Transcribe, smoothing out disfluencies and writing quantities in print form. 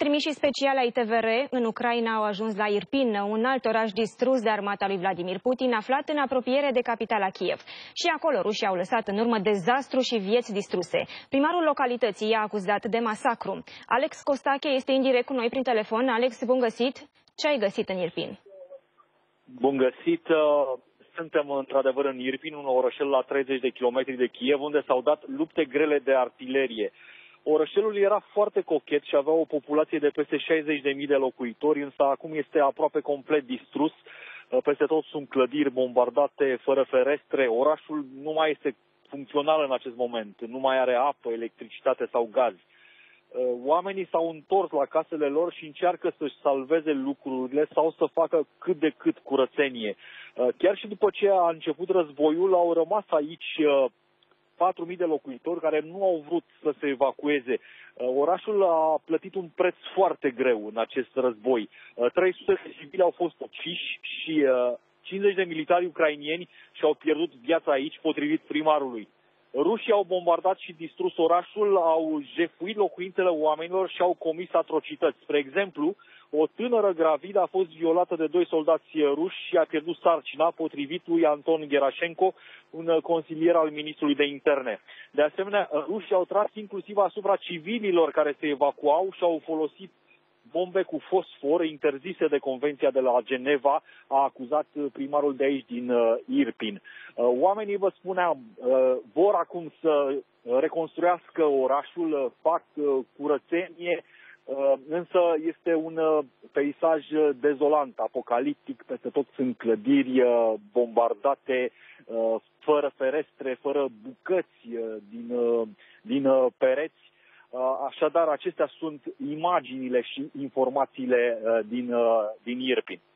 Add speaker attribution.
Speaker 1: Trimișii speciali ai TVR în Ucraina au ajuns la Irpin, un alt oraș distrus de armata lui Vladimir Putin, aflat în apropiere de capitala Kiev. Și acolo rușii au lăsat în urmă dezastru și vieți distruse. Primarul localității i-a acuzat de masacru. Alex Costache este în direct cu noi prin telefon. Alex, bun găsit! Ce ai găsit în Irpin?
Speaker 2: Bun găsit! Suntem într-adevăr în Irpin, un orășel la 30 de kilometri de Kiev, unde s-au dat lupte grele de artilerie. Orășelul era foarte cochet și avea o populație de peste 60.000 de locuitori, însă acum este aproape complet distrus. Peste tot sunt clădiri bombardate fără ferestre. Orașul nu mai este funcțional în acest moment. Nu mai are apă, electricitate sau gaz. Oamenii s-au întors la casele lor și încearcă să-și salveze lucrurile sau să facă cât de cât curățenie. Chiar și după ce a început războiul, au rămas aici 4.000 de locuitori care nu au vrut să se evacueze. Orașul a plătit un preț foarte greu în acest război. 300 de civili au fost uciși și 50 de militari ucrainieni și-au pierdut viața aici, potrivit primarului. Rușii au bombardat și distrus orașul, au jefuit locuințele oamenilor și au comis atrocități. Spre exemplu, o tânără gravidă a fost violată de 2 soldați ruși și a pierdut sarcina, potrivit lui Anton Gerașenko, un consilier al ministrului de interne. De asemenea, rușii au tras inclusiv asupra civililor care se evacuau și au folosit bombe cu fosfor interzise de Convenția de la Geneva, a acuzat primarul de aici din Irpin. Oamenii, vă spuneam, vor acum să reconstruiască orașul, fac curățenie, însă este un peisaj dezolant, apocaliptic, peste tot sunt clădiri bombardate, fără ferestre, fără bucăți din pereți. Așadar, acestea sunt imaginile și informațiile din Irpin.